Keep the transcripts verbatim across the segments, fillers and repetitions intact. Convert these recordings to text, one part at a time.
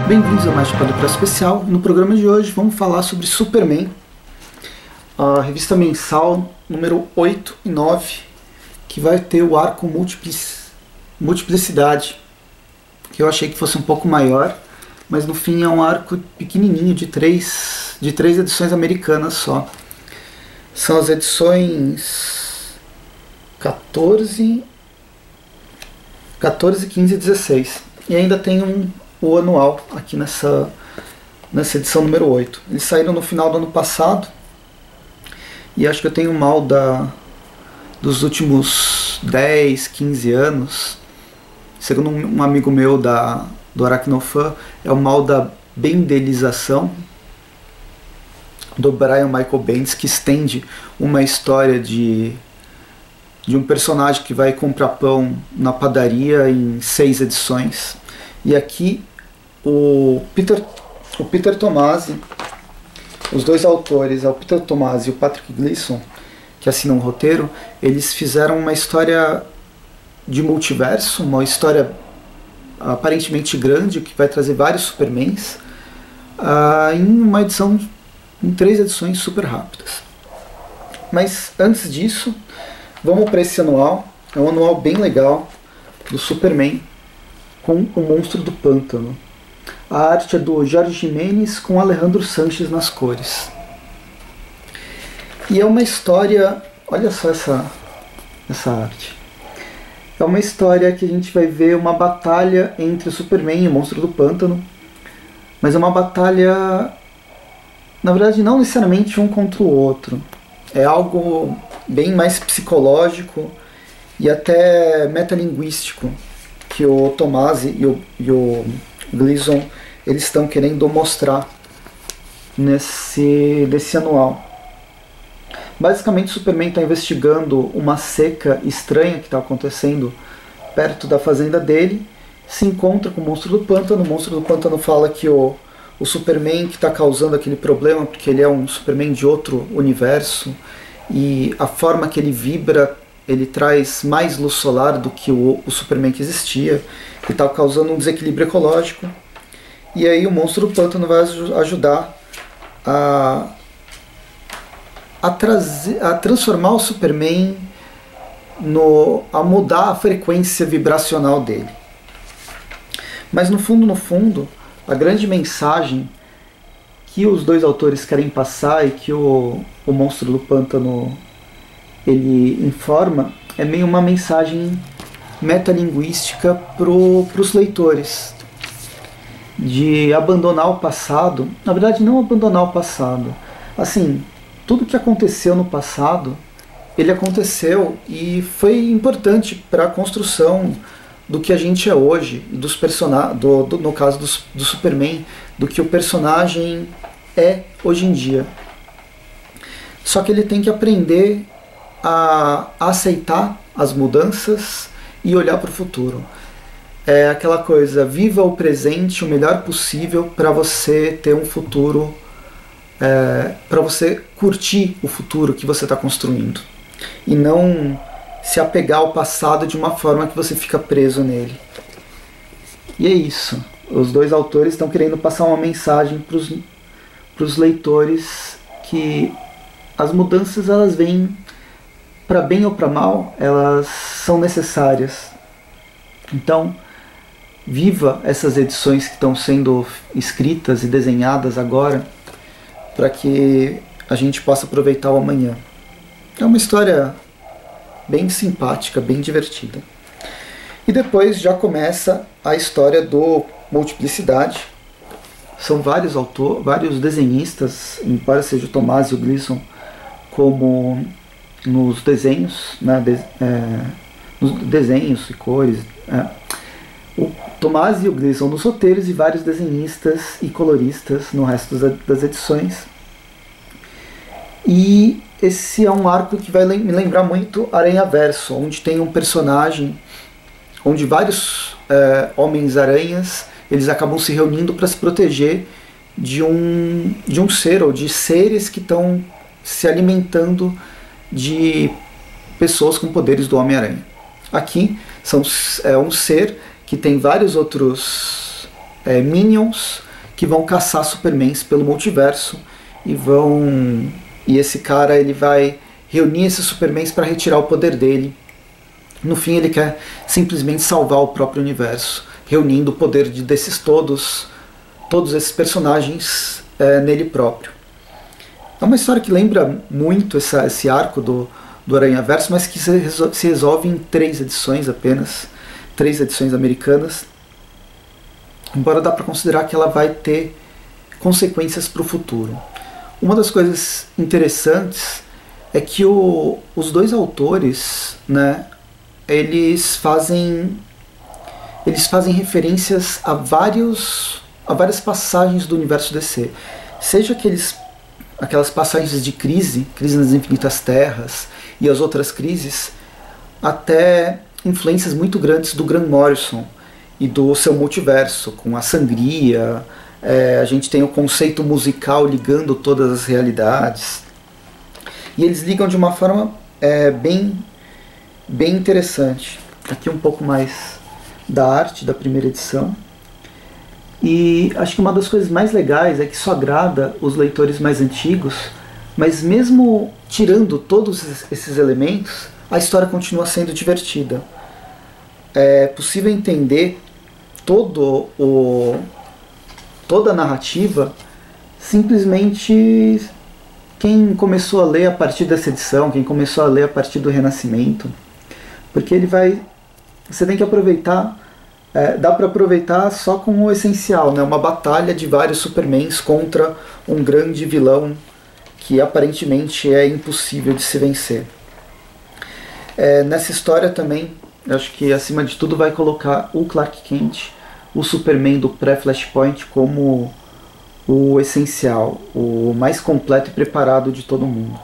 Bem-vindos a mais um Quadro Especial. No programa de hoje vamos falar sobre Superman, a revista mensal número oito e nove, que vai ter o arco Multiplic... Multiplicidade, que eu achei que fosse um pouco maior, mas no fim é um arco pequenininho de três, de três edições americanas só. São as edições quatorze, quatorze, quinze e dezesseis. E ainda tem um, o anual aqui nessa, nessa edição número oito. Eles saíram no final do ano passado. E acho que eu tenho mal da, dos últimos dez, quinze anos. Segundo um amigo meu da, do Aracnofan, é o mal da bendelização do Brian Michael Bendis, que estende uma história de, de um personagem que vai comprar pão na padaria em seis edições. E aqui o Peter, o Peter Tomasi, os dois autores, é o Peter Tomasi e o Patrick Gleason, que assinam o roteiro, eles fizeram uma história de multiverso, uma história aparentemente grande, que vai trazer vários Supermans, uh, em uma edição, em três edições super rápidas. Mas antes disso, vamos para esse anual. É um anual bem legal do Superman com o Monstro do Pântano. A arte é do Jorge Jimenez com Alejandro Sanches nas cores. E é uma história, olha só essa, essa arte. É uma história que a gente vai ver uma batalha entre o Superman e o Monstro do Pântano. Mas é uma batalha, na verdade, não necessariamente um contra o outro. É algo bem mais psicológico e até metalinguístico que o Tomasi e o, e o Gleason eles estão querendo mostrar nesse, nesse anual. Basicamente, o Superman está investigando uma seca estranha que está acontecendo perto da fazenda dele, se encontra com o Monstro do Pântano. O Monstro do Pântano fala que o, o Superman que está causando aquele problema, porque ele é um Superman de outro universo, e a forma que ele vibra, ele traz mais luz solar do que o, o Superman que existia, que está causando um desequilíbrio ecológico. E aí o Monstro do Pântano vai ajudar a, a, trazer, a transformar o Superman, no, a mudar a frequência vibracional dele. Mas no fundo, no fundo, a grande mensagem que os dois autores querem passar e que o, o Monstro do Pântano ele informa é meio uma mensagem metalinguística para os leitores, de abandonar o passado. Na verdade, não abandonar o passado. Assim, tudo que aconteceu no passado, ele aconteceu e foi importante para a construção do que a gente é hoje, dos person- do, do, no caso do, do Superman, do que o personagem é hoje em dia. Só que ele tem que aprender a aceitar as mudanças e olhar para o futuro. É aquela coisa, viva o presente o melhor possível para você ter um futuro, é, para você curtir o futuro que você está construindo. E não se apegar ao passado de uma forma que você fica preso nele. E é isso. Os dois autores estão querendo passar uma mensagem para os leitores que as mudanças, elas vêm para bem ou para mal, elas são necessárias. Então, viva essas edições que estão sendo escritas e desenhadas agora, para que a gente possa aproveitar o amanhã. É uma história bem simpática, bem divertida. E depois já começa a história do Multiplicidade. São vários autores, vários desenhistas, embora seja o Tomasi e o Gleason, como nos desenhos, né, de, é, nos desenhos e cores. É. O Tomasi e o Gleason nos roteiros e vários desenhistas e coloristas no resto das edições. E esse é um arco que vai me lembrar muito Aranhaverso, onde tem um personagem, onde vários é, Homens-Aranhas eles acabam se reunindo para se proteger de um, de um ser, ou de seres que estão se alimentando de pessoas com poderes do Homem-Aranha. Aqui são, é um ser que tem vários outros é, minions que vão caçar Supermans pelo multiverso e vão e esse cara ele vai reunir esses Supermans para retirar o poder dele. No fim ele quer simplesmente salvar o próprio universo, reunindo o poder de, desses todos, todos esses personagens é, nele próprio. É uma história que lembra muito essa, esse arco do, do Aranhaverso, mas que se resolve, se resolve em três edições apenas, três edições americanas, embora dá para considerar que ela vai ter consequências para o futuro. Uma das coisas interessantes é que o, os dois autores, né, eles fazem eles fazem referências a vários a várias passagens do universo D C, seja aqueles aquelas passagens de crise, crise nas infinitas terras e as outras crises, até influências muito grandes do Grant Morrison e do seu multiverso, com a sangria. É, a gente tem o conceito musical ligando todas as realidades. E eles ligam de uma forma é, bem, bem interessante. Aqui um pouco mais da arte da primeira edição. E acho que uma das coisas mais legais é que isso agrada os leitores mais antigos, mas mesmo tirando todos esses elementos, a história continua sendo divertida. É possível entender todo o, toda a narrativa simplesmente quem começou a ler a partir dessa edição, quem começou a ler a partir do Renascimento, porque ele vai, você tem que aproveitar, é, dá para aproveitar só com o essencial, né? Uma batalha de vários Supermans contra um grande vilão que aparentemente é impossível de se vencer. É, nessa história também, eu acho que acima de tudo vai colocar o Clark Kent, o Superman do pré-Flashpoint, como o essencial, o mais completo e preparado de todo mundo.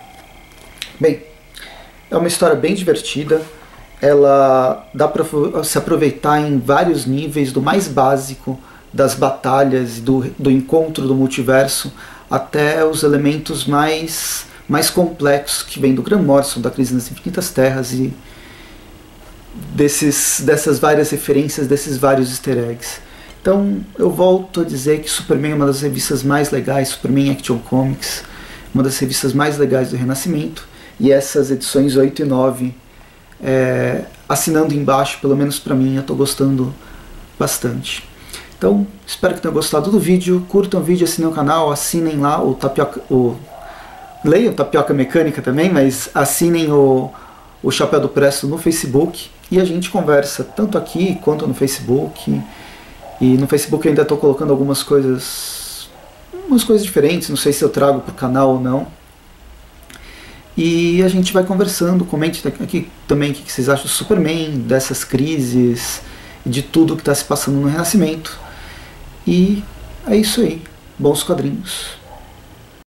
Bem, é uma história bem divertida, ela dá para se aproveitar em vários níveis, do mais básico das batalhas, do, do encontro do multiverso, até os elementos mais, mais complexos que vêm do Grant Morrison, da Crise nas Infinitas Terras e desses, dessas várias referências, desses vários easter eggs. Então eu volto a dizer que Superman é uma das revistas mais legais, Superman Action Comics, uma das revistas mais legais do Renascimento, e essas edições oito e nove, é, assinando embaixo, pelo menos para mim, eu estou gostando bastante. Então, espero que tenham gostado do vídeo, curtam o vídeo, assinem o canal, assinem lá o Tapioca... O... Leiam Tapioca Mecânica também, mas assinem o, o Chapéu do Presto no Facebook, e a gente conversa tanto aqui quanto no Facebook. E no Facebook eu ainda estou colocando algumas coisas, umas coisas diferentes, não sei se eu trago para o canal ou não. E a gente vai conversando, comente aqui também o que vocês acham do Superman, dessas crises, de tudo que está se passando no Renascimento. E é isso aí, bons quadrinhos.